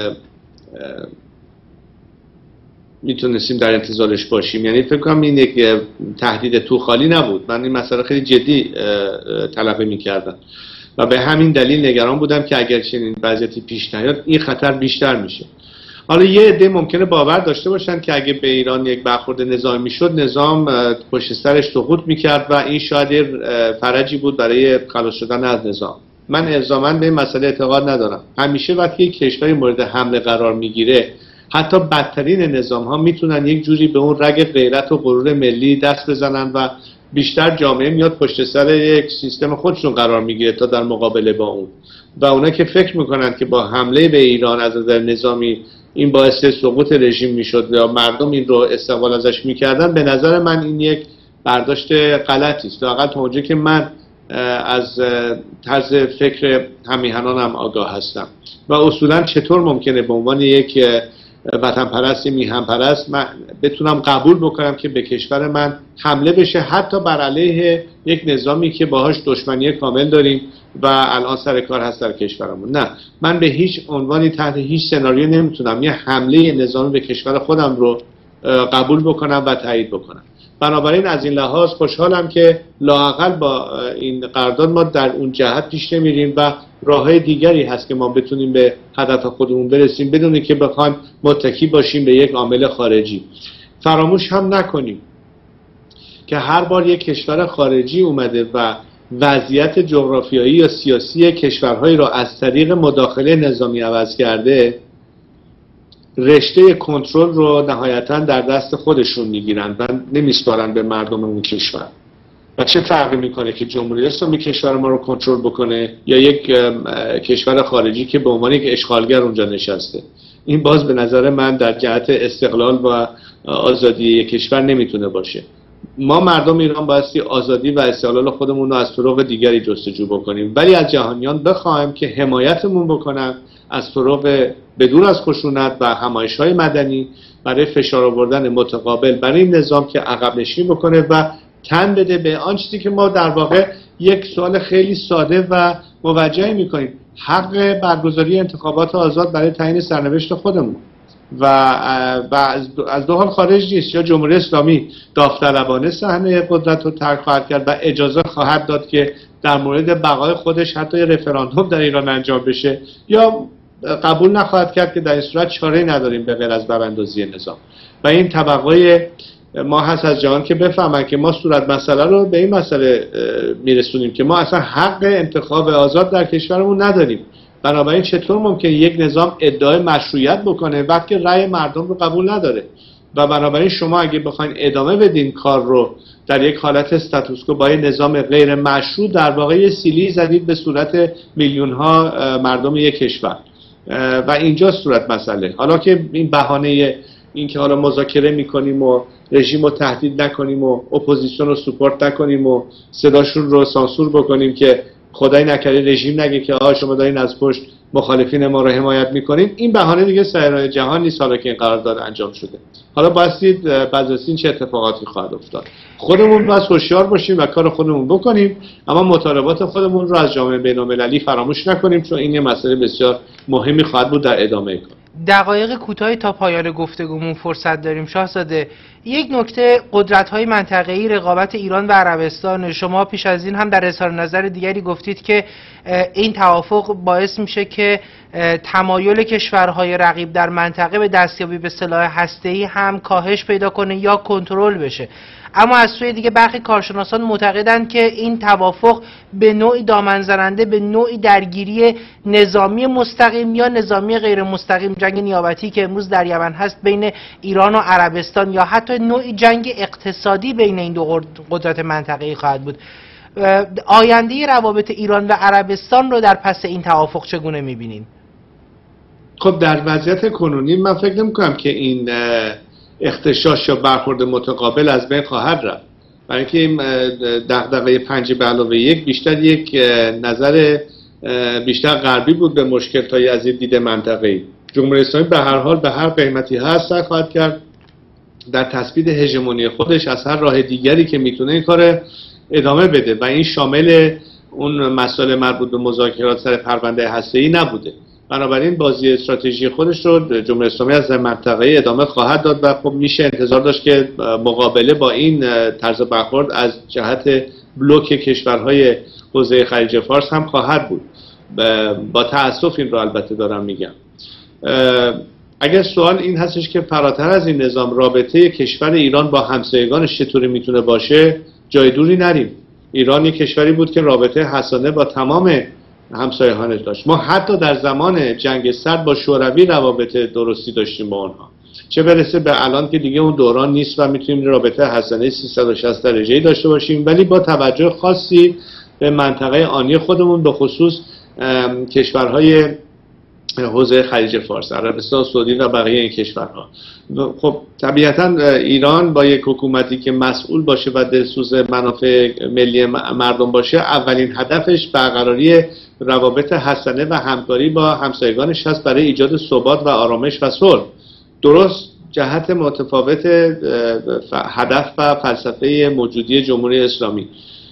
میتونستیم در انتظارش باشیم. یعنی فکر کنم این یک تهدید تو خالی نبود، من این مسئله خیلی جدی تلقی میکردم و به همین دلیل نگران بودم که اگر چنین وضعیتی پیش نیاد این خطر بیشتر میشه. حالا یه عده ممکنه باور داشته باشن که اگه به ایران یک برخورد نظامی میشد نظام پشت سرش سقوط میکرد و این شاید فرجی بود برای خلاص شدن از نظام. من الزاماً به این مسئله اعتقاد ندارم. همیشه وقتی یک کشوری مورد حمله قرار میگیره حتی بدترین نظام ها میتونن یک جوری به اون رگ غیرت و غرور ملی دست بزنن و بیشتر جامعه میاد پشت سر یک سیستم خودشون قرار میگیره تا در مقابله با اون، و اونا که فکر میکنن که با حمله به ایران از نظر نظامی این باعث سقوط رژیم میشد یا مردم این رو استقبال ازش میکردن، به نظر من این یک برداشت غلطی است. لااقل تا اونجا که من از طرز فکر همیهنانم آگاه هستم و اصولا چطور ممکنه به عنوان یک وطن پرست میهن پرست من بتونم قبول بکنم که به کشور من حمله بشه حتی بر علیه یک نظامی که باهاش دشمنی کامل داریم و الان سر کار هست در کشورمون. نه، من به هیچ عنوانی تحت هیچ سناریو نمیتونم یه حمله نظامی به کشور خودم رو قبول بکنم و تایید بکنم. بنابراین از این لحاظ خوشحالم که لااقل با این قرارداد ما در اون جهت پیش نمیریم و راههای دیگری هست که ما بتونیم به هدف خودمون برسیم بدون که بخوایم متکی باشیم به یک عامل خارجی. فراموش هم نکنیم که هر بار یک کشور خارجی اومده و وضعیت جغرافیایی یا سیاسی کشورهایی را از طریق مداخله نظامی عوض کرده، رشته کنترل رو نهایتا در دست خودشون میگیرن و نمیسپارن به مردم اون کشور. و چه فرقی میکنه که جمهوری اسلامی کشور ما رو کنترل بکنه یا یک کشور خارجی که به عنوان یک اشغالگر اونجا نشسته؟ این باز به نظر من در جهت استقلال و آزادی یک کشور نمیتونه باشه. ما مردم ایران بایستی آزادی و استقلال خودمون رو از طرق دیگری جستجو بکنیم، ولی از جهانیان بخوایم که حمایتمون بکنن از طرق بدون از خشونت و همایش‌های مدنی برای فشار آوردن متقابل برای این نظام که عقب نشینی بکنه و تن بده به آن چیزی که ما در واقع یک سوال خیلی ساده و موجه می‌کنیم: حق برگزاری انتخابات آزاد برای تعیین سرنوشت خودمون. و و از دو حال خارج نیست، یا جمهوری اسلامی داوطلبانه صحنه قدرت رو ترک خواهد کرد و اجازه خواهد داد که در مورد بقای خودش حتی یه رفراندوم در ایران انجام بشه، یا قبول نخواهد کرد که در این صورت چاره‌ای نداریم به غیر از براندازی نظام. و این طبقای ما هست از جهان که بفهمن که ما صورت مسئله رو به این مسئله میرسونیم که ما اصلا حق انتخاب آزاد در کشورمون نداریم. بنابراین چطور ممکنه یک نظام ادعای مشروعیت بکنه وقتی رأی مردم رو قبول نداره؟ و بنابراین شما اگه بخواید ادامه بدین کار رو در یک حالت استاتوسکو با نظام غیر مشروع، در واقع سیلی زدید به صورت میلیون ها مردم یک کشور و اینجا صورت مسئله. حالا که این بهانه این که حالا مذاکره میکنیم و رژیم رو تهدید نکنیم و اپوزیسیون رو سپورت نکنیم و صداشون رو سانسور بکنیم که خدای نکرده رژیم نگه که آها شما دارین از پشت مخالفین ما رو حمایت میکنین، این بهانه دیگه سرای جهان نیست. حالا که این قرارداد انجام شده، حالا بایستید بعد از این چه اتفاقاتی خواهد افتاد. خودمون باید هوشیار باشیم و کار خودمون بکنیم، اما مطالبات خودمون رو از جامعه بین‌المللی فراموش نکنیم، چون این یه مسئله بسیار مهمی خواهد بود در ادامه کار. دقایق کوتاهی تا پایان گفتگومون فرصت داریم. شاهزاده، یک نکته، قدرت‌های منطقه‌ای، رقابت ایران و عربستان. شما پیش از این هم در اظهار نظر دیگری گفتید که این توافق باعث میشه که تمایل کشورهای رقیب در منطقه به دستیابی به سلاح هسته‌ای هم کاهش پیدا کنه یا کنترل بشه. اما از سوی دیگه برخی کارشناسان معتقدند که این توافق به نوعی دامن زننده، به نوعی درگیری نظامی مستقیم یا نظامی غیر مستقیم، جنگ نیابتی که امروز در یمن هست بین ایران و عربستان، یا حتی نوعی جنگ اقتصادی بین این دو قدرت منطقه‌ای خواهد بود. آینده روابط ایران و عربستان رو در پس این توافق چگونه می‌بینید؟ خب در وضعیت کنونی من فکر نمی‌کنم که این اختشاش یا برخورد متقابل از بین خواهد رفت، برای اینکه این دغدغه پنج به علاوه یک بیشتر یک نظر بیشتر غربی بود به مشکل‌های از دید منطقه‌ای. جمهوری اسلامی به هر حال به هر قیمتی هست سعی خواهد کرد در تثبیت هژمونی خودش از هر راه دیگری که میتونه این کار ادامه بده و این شامل اون مسائل مربوط به مذاکرات سر پرونده هسته‌ای نبوده. بنابراین بازی استراتژی خودش رو جمهوری اسلامی از منطقه ادامه خواهد داد و خب میشه انتظار داشت که مقابله با این طرز برخورد از جهت بلوک کشورهای حوزه خلیج فارس هم خواهد بود. با تأسف این رو البته دارم میگم. اگر سوال این هستش که فراتر از این نظام رابطه کشور ایران با همسایگانش چطوری میتونه باشه، جای دوری نریم. ایران یک کشوری بود که رابطه حسانه با تمام همسایه‌هانش داشت. ما حتی در زمان جنگ سرد با شوروی روابط درستی داشتیم با آنها، چه برسه به الان که دیگه اون دوران نیست و میتونیم رابطه حسانه سیصد و شصت درجه‌ای داشته باشیم، ولی با توجه خاصی به منطقه آنی خودمون، به خصوص کشورهای حوزه خلیج فارس، عربستان سعودی و بقیه این کشورها. خب طبیعتا ایران با یک حکومتی که مسئول باشه و دلسوز منافع ملی مردم باشه، اولین هدفش برقراری روابط حسنه و همکاری با همسایگانش هست برای ایجاد ثبات و آرامش و صلح. درست جهت متفاوت هدف و فلسفه موجودی جمهوری اسلامی.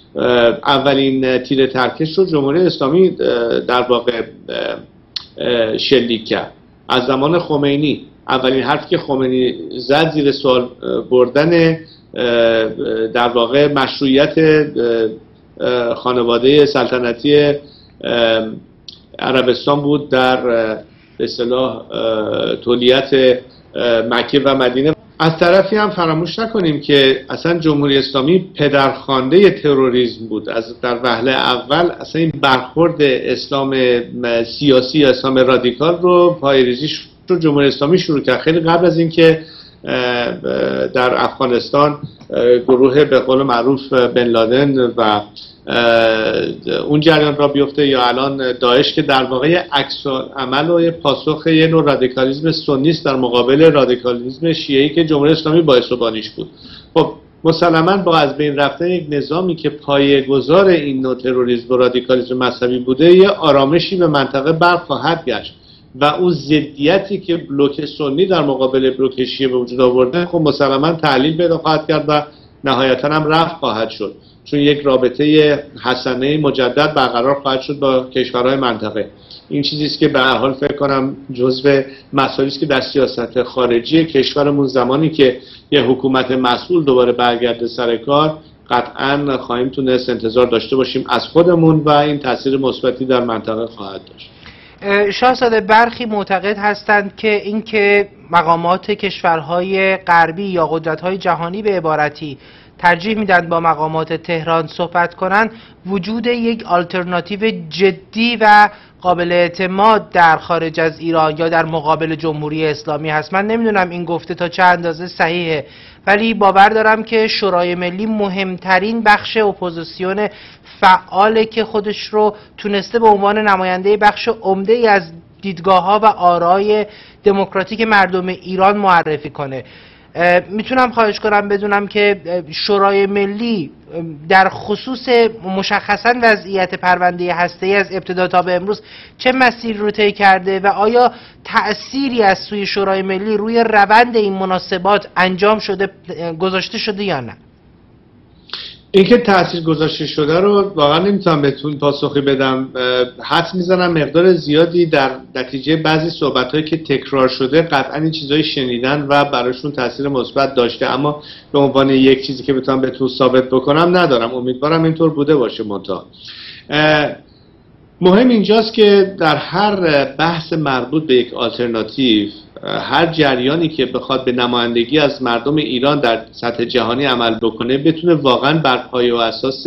اولین تیر ترکش رو جمهوری اسلامی در واقع شلیک کرد از زمان خمینی. اولین حرفی که خمینی زد زیر سوال بردن در واقع مشروعیت خانواده سلطنتی عربستان بود در به اصطلاح تولیت مکه و مدینه. از طرفی هم فراموش نکنیم که اصلا جمهوری اسلامی پدرخوانده تروریسم بود. از در وهله اول اصلا این برخورد اسلام سیاسی، اسلام رادیکال رو پایه‌ریزیش رو جمهوری اسلامی شروع کرد، خیلی قبل از اینکه در افغانستان گروه به قول معروف بن لادن و اون جریان را بیفته، یا الان داعش که در واقع عکس عمل و پاسخ یه نوع رادیکالیسم سنیست در مقابل رادیکالیسم شیعی که جمهوری اسلامی باعث و بانیش بود. خب مسلماً با از بین رفتن یک نظامی که پایه‌گذار این نوع تروریسم و رادیکالیسم مذهبی بوده، یه آرامشی به منطقه برخواهد گشت و اون ضدیتی که بلوک سنی در مقابل بلوک شیعه به وجود آورده، خب مسلماً تعلیل پیدا خواهد کرد و نهایتاً هم رفع خواهد شد، چون یک رابطه حسنه مجدد برقرار خواهد شد با کشورهای منطقه. این چیزی است که به هر حال فکر کنم جزو مسائلی است که در سیاست خارجی کشورمون زمانی که یه حکومت مسئول دوباره برگرده سر کار، قطعاً خواهیم تونست انتظار داشته باشیم از خودمون و این تاثیر مثبتی در منطقه خواهد داشت. شاهزاده، برخی معتقد هستند که اینکه مقامات کشورهای غربی یا قدرت‌های جهانی به عبارتی ترجیح میدن با مقامات تهران صحبت کنن، وجود یک آلترناتیو جدی و قابل اعتماد در خارج از ایران یا در مقابل جمهوری اسلامی هست. من نمیدونم این گفته تا چه اندازه صحیحه، ولی باور دارم که شورای ملی مهمترین بخش اپوزیسیون فعاله که خودش رو تونسته به عنوان نماینده بخش عمده ای از دیدگاه ها و آرای دموکراتیک مردم ایران معرفی کنه. میتونم خواهش کنم بدونم که شورای ملی در خصوص مشخصا وضعیت پرونده هسته‌ای از ابتدا تا به امروز چه مسیر رو طی کرده و آیا تأثیری از سوی شورای ملی روی روند این مناسبات انجام شده گذاشته شده یا نه؟ اینکه تأثیر گذاشته شده رو واقعا نمیتونم بهتون پاسخی بدم. حدس میزنم مقدار زیادی در نتیجه بعضی صحبت‌هایی که تکرار شده قطعا این چیزایی شنیدن و براشون تأثیر مثبت داشته، اما به عنوان یک چیزی که بتونم بهتون ثابت بکنم ندارم. امیدوارم اینطور بوده باشه. منتها مهم اینجاست که در هر بحث مربوط به یک آلترناتیو، هر جریانی که بخواد به نمایندگی از مردم ایران در سطح جهانی عمل بکنه بتونه واقعا بر پایه و اساس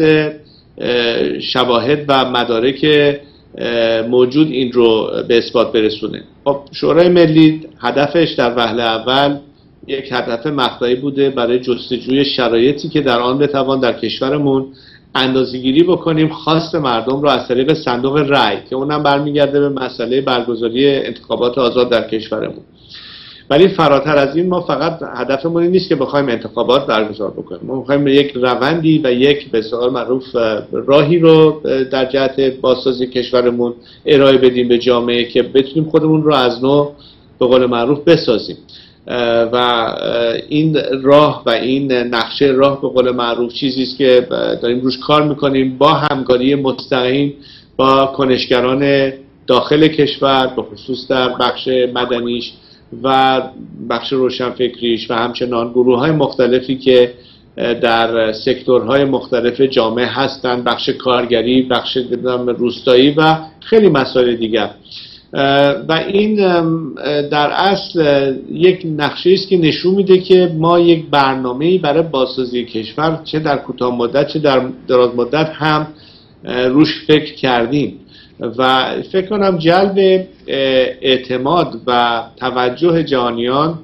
شواهد و مدارک موجود این رو به اثبات برسونه. خب شورای ملی هدفش در وهله اول یک هدف مقطعی بوده برای جستجوی شرایطی که در آن بتوان در کشورمون اندازه‌گیری بکنیم خواست مردم رو از طریق صندوق رای، که اونم برمیگرده به مسئله برگزاری انتخابات آزاد در کشورمون. ولی فراتر از این ما فقط هدفمون این نیست که بخوایم انتخابات برگزار بکنیم، ما می‌خوایم یک روندی و یک به اصطلاح معروف راهی رو در جهت بازسازی کشورمون ارائه بدیم به جامعه که بتونیم خودمون رو از نو به قول معروف بسازیم. و این راه و این نقشه راه به قول معروف چیزی است که داریم روش کار میکنیم با همکاری مستقیم با کنشگران داخل کشور، به خصوص در بخش مدنیش و بخش روشنفکریش و همچنان گروه های مختلفی که در سکتورهای مختلف جامعه هستند، بخش کارگری، بخش روستایی و خیلی مسائل دیگر. و این در اصل یک نقشه است که نشون میده که ما یک برنامه‌ای برای بازسازی کشور چه در کوتاه مدت چه در دراز مدت هم روش فکر کردیم و فکر کنم جلب اعتماد و توجه جهانیان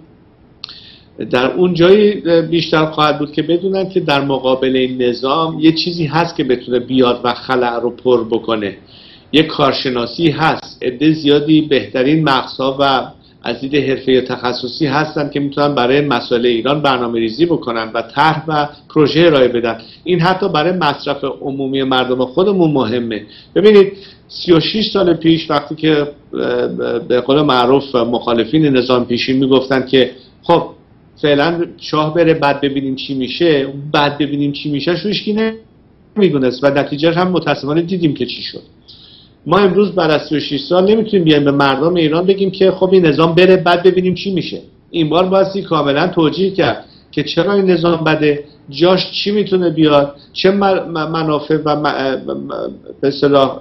در اون جایی بیشتر خواهد بود که بدونن که در مقابل این نظام یه چیزی هست که بتونه بیاد و خلأ رو پر بکنه. یک کارشناسی هست، عده زیادی بهترین مغزها و از دید حرفه‌ای تخصصی هستن که میتونن برای مسائل ایران برنامه ریزی بکنن و طرح و پروژه ارائه بدن. این حتی برای مصرف عمومی مردم خودمون مهمه. ببینید سی و شش سال پیش وقتی که به قول معروف مخالفین نظام پیشین میگفتن که خب فعلا شاه بره بعد ببینیم چی میشه، بعد ببینیم چی میشه شوشکی نمیدونست و نتیجه هم متاسفانه دیدیم که چی شد. ما امروز بعد از سی و شش سال نمیتونیم بیایم به مردم ایران بگیم که خب این نظام بره بعد ببینیم چی میشه. این بار بایستی کاملا توجیه کرد که چرا این نظام بده، جاش چی میتونه بیاد، چه منافع و به اصطلاح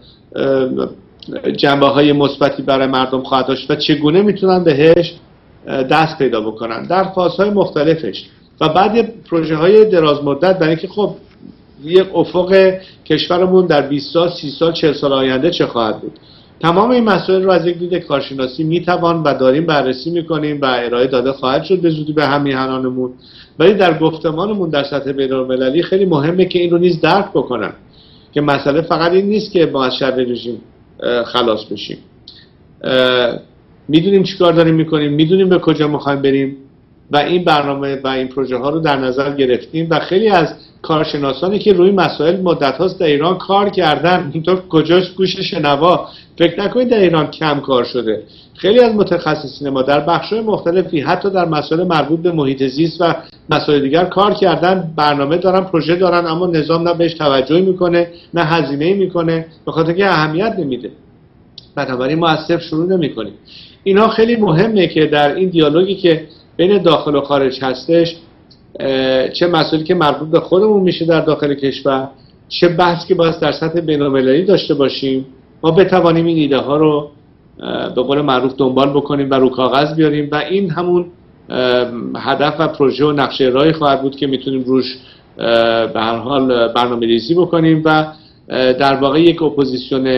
جنبه های مثبتی برای مردم خواهد داشت و چگونه میتونن بهش دست پیدا بکنن در فازهای مختلفش و بعد پروژه های دراز مدت، برای اینکه خب یک افق کشورمون در بیست سال، سی سال، چهل سال آینده چه خواهد بود. تمام این مسائل رو از یک دید کارشناسی میتوان و داریم بررسی میکنیم و ارائه داده خواهد شد به زودی به همیهنانمون. ولی در گفتمانمون در سطح بین‌المللی خیلی مهمه که این رو نیز درک بکنن که مسئله فقط این نیست که ما از شر رژیم خلاص بشیم. میدونیم چیکار داریم میکنیم، میدونیم به کجا میخوایم بریم و این برنامه و این پروژه ها رو در نظر گرفتیم و خیلی از کارشناسانی که روی مسائل مدت هاست در ایران کار کردن، اینطور کجاش گوش شنوا، فکر نکنید در ایران کم کار شده. خیلی از متخصصین ما در بخش‌های مختلفی حتی در مسائل مربوط به محیط زیست و مسائل دیگر کار کردن، برنامه دارن، پروژه دارن، اما نظام نه بهش توجهی میکنه نه هزینه‌ای میکنه، به خاطر اینکه اهمیت نمیده. بنابراین ما از صفر شروع نمی‌کنیم. اینا خیلی مهمه که در این دیالوگی که بین داخل و خارج هستش، چه مسائلی که مربوط به خودمون میشه در داخل کشور، چه بحثی که باید در سطح بین‌المللی داشته باشیم، ما بتوانیم این ایده ها رو به قول معروف دنبال بکنیم و رو کاغذ بیاریم و این همون هدف و پروژه و نقشه راهی خواهد بود که میتونیم روش به هر حال برنامه‌ریزی بکنیم و در واقع یک اپوزیسیون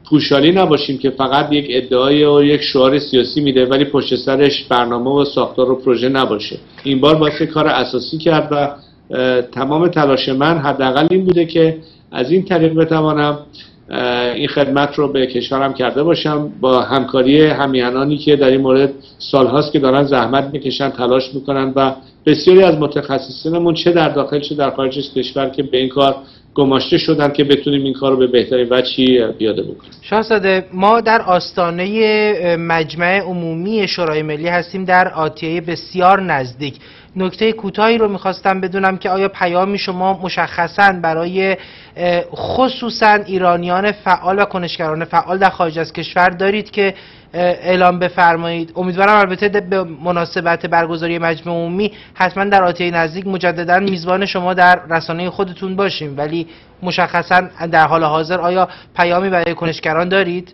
پوشالی نباشیم که فقط یک ادعای و یک شعار سیاسی میده ولی پشت سرش برنامه و ساختار و پروژه نباشه. این بار باید کار اساسی کرد و تمام تلاش من حداقل این بوده که از این طریق بتوانم این خدمت رو به کشورم کرده باشم با همکاری همیهنانی که در این مورد سالهاست که دارن زحمت میکشن، تلاش میکنن و بسیاری از متخصصینمون چه در داخل چه در خارج از کشور که به این کار گماشته شدن که بتونیم این کار رو به بهترین وجهی پیاده بکنیم. شاهزاده، ما در آستانه مجمع عمومی شورای ملی هستیم در آتیه بسیار نزدیک. نکته کوتاهی رو میخواستم بدونم که آیا پیامی شما مشخصاً برای خصوصاً ایرانیان فعال و کنشگران فعال در خارج از کشور دارید که اعلام بفرمایید؟ امیدوارم البته به مناسبت برگزاری مجمع عمومی حتما در آتیه نزدیک مجددا میزبان شما در رسانه خودتون باشیم، ولی مشخصاً در حال حاضر آیا پیامی برای کنشگران دارید؟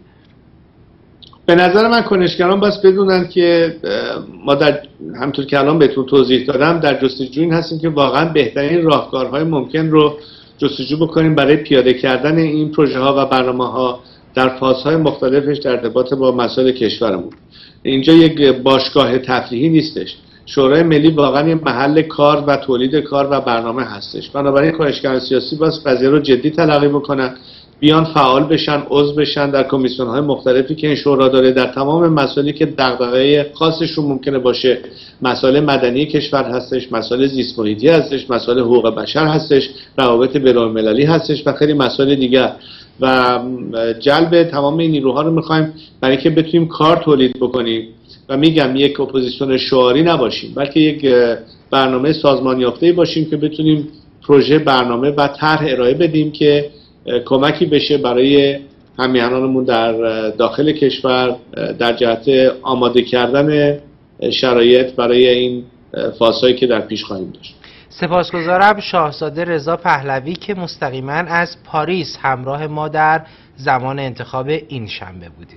به نظر من کنشگران باید بدونن که ما در همونطور که الان بهتون توضیح دادم در جستجو این هستیم که واقعا بهترین راهکارهای ممکن رو جستجو بکنیم برای پیاده کردن این پروژه ها و برنامه ها در فازهای مختلفش در ارتباط با مسائل کشورمون. اینجا یک باشگاه تفریحی نیستش. شورای ملی واقعا یک محل کار و تولید کار و برنامه هستش. بنابراین کنشگران سیاسی باید قضیه رو جدی تلقی بکنن، بیان فعال بشن، عضو بشن در کمیسیون های مختلفی که این شورا داره در تمام مسائلی که دغدغه خاصشون ممکنه باشه. مسائل مدنی کشور هستش، مسائل زیست محیطی هستش، مسائل حقوق بشر هستش، روابط بین‌المللی هستش و خیلی مسائل دیگر. و جلب تمام این نیروها رو میخوایم برای اینکه بتونیم کار تولید بکنیم و میگم یک اپوزیسیون شعاری نباشیم بلکه یک برنامه سازمان یافته‌ای باشیم که بتونیم پروژه، برنامه و طرح ارائه بدیم که کمکی بشه برای همیهنانمون در داخل کشور در جهت آماده کردن شرایط برای این فازهایی که در پیش خواهیم داشت. سپاسگزارم شاهزاده رضا پهلوی که مستقیما از پاریس همراه ما در زمان انتخاب این شنبه بودید.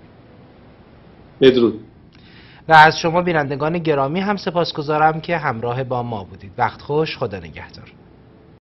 بدرود. و از شما بینندگان گرامی هم سپاسگزارم که همراه با ما بودید. وقت خوش، خدا نگهدار.